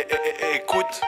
Écoute.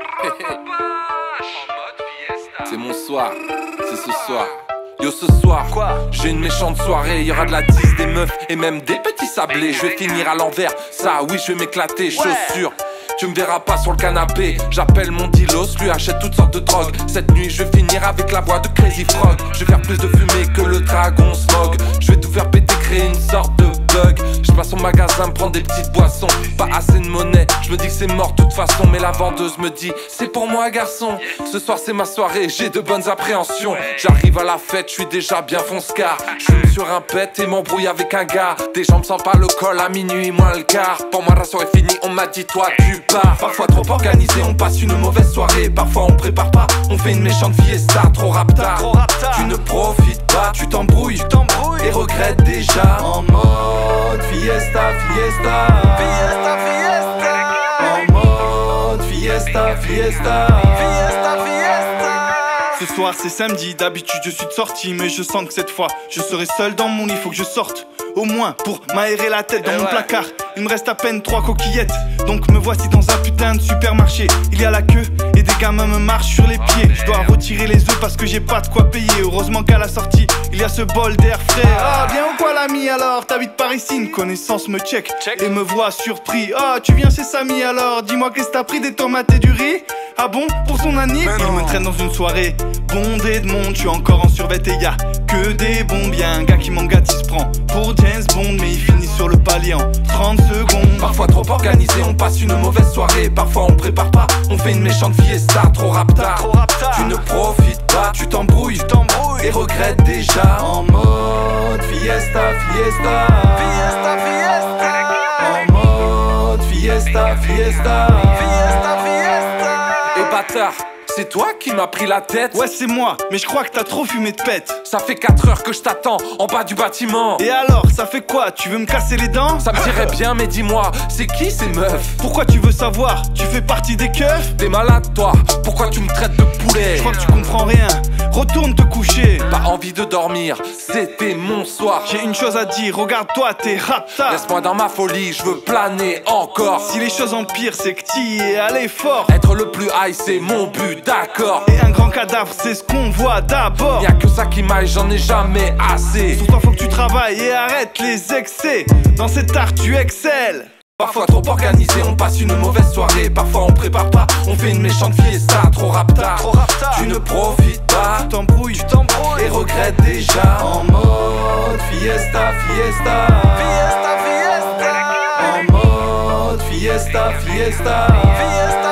C'est mon soir, c'est ce soir. Yo, ce soir, j'ai une méchante soirée. Y'aura de la tisse, des meufs et même des petits sablés. Je vais finir à l'envers, ça oui, je vais m'éclater. Chaussures, tu me verras pas sur le canapé. J'appelle mon dilos, lui achète toutes sortes de drogues. Cette nuit, je vais finir avec la voix de Crazy Frog. Je vais faire plus de fumée que le dragon smog. Je vais tout faire péter, créer une sorte de bug. Je passe au magasin, me prendre des petites boissons. Pas assez de monnaie, je me dis que c'est mort de toute façon. Mais la vendeuse me dit, c'est pour moi garçon. Ce soir c'est ma soirée, j'ai de bonnes appréhensions. J'arrive à la fête, je suis déjà bien fonce-car. Je fume sur un pet et m'embrouille avec un gars. Déjà on me sent pas le col à minuit moins le quart. Pour moi la soirée est finie, on m'a dit toi tu pars. Parfois trop organisé, on passe une mauvaise soirée. Parfois on prépare pas, on fait une méchante fiesta. Trop rapta, tu ne profites pas, tu t'embrouilles et regrettes déjà. En mode fiesta, fiesta, fiesta, fiesta. En mode fiesta, fiesta, fiesta, fiesta. Ce soir c'est samedi, d'habitude je suis de sortie. Mais je sens que cette fois je serai seul dans mon lit, faut que je sorte. Au moins pour m'aérer la tête dans mon placard. Il me reste à peine 3 coquillettes. Donc me voici dans un putain de supermarché. Il y a la queue et des gamins me marchent sur les pieds. Je dois retirer les œufs parce que j'ai pas de quoi payer. Heureusement qu'à la sortie il y a ce bol d'air frais. Ah bien ou quoi l'ami alors? T'habites par ici, une connaissance me check et me voit surpris. Ah tu viens chez Samy alors? Dis-moi qu'est-ce que t'as pris, des tomates et du riz? Ah bon, pour son anniv? Il me traîne dans une soirée bondée de monde. Je suis encore en survêt et y'a que des bons. Y'a un gars qui m'engâte, il se prend pour James Bond. Mais il finit sur le palier en 30 secondes. Parfois trop organisé, on passe une mauvaise soirée. Parfois on prépare pas, on fait une méchante fiesta. Trop rapta, tu ne profites pas, tu t'embrouilles et regrettes déjà. En mode fiesta, fiesta, fiesta, fiesta. En mode fiesta, fiesta, fiesta, fiesta. Et bâtard, c'est toi qui m'as pris la tête? Ouais c'est moi, mais je crois que t'as trop fumé de pète. Ça fait 4 heures que je t'attends en bas du bâtiment. Et alors, ça fait quoi? Tu veux me casser les dents? Ça me dirait bien, mais dis-moi, c'est qui ces meufs? Pourquoi tu veux savoir? Tu fais partie des keufs? T'es malade toi, pourquoi tu me traites de poulet? Je crois que tu comprends rien, retourne te coucher. Pas envie de dormir, c'était mon soir. J'ai une chose à dire, regarde-toi, t'es rapta. Laisse-moi dans ma folie, je veux planer encore. Si les choses empirent, c'est que t'y es allé fort. Être le plus high, c'est mon but, d'accord. Et un grand cadavre, c'est ce qu'on voit d'abord. Y'a que ça qui m'aille, j'en ai jamais assez. Sur toi faut que tu travailles et arrête les excès. Dans cet art tu excelles. Parfois trop organisé, on passe une mauvaise soirée. Parfois on prépare pas, on fait une méchante fiesta. Trop rapta, tu ne profites pas, tu t'embrouilles et regrettes déjà. En mode fiesta, fiesta, fiesta, fiesta. En mode fiesta, fiesta, fiesta.